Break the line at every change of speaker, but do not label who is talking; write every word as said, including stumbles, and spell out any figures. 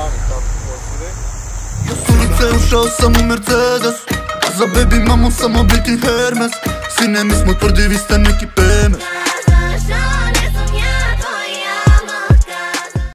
stani tako posire.
Ja s ulice ušao sam u Mercedes, a za baby mamu samo biti Hermes. Sine mi smo tvrdi, vi ste neki peme.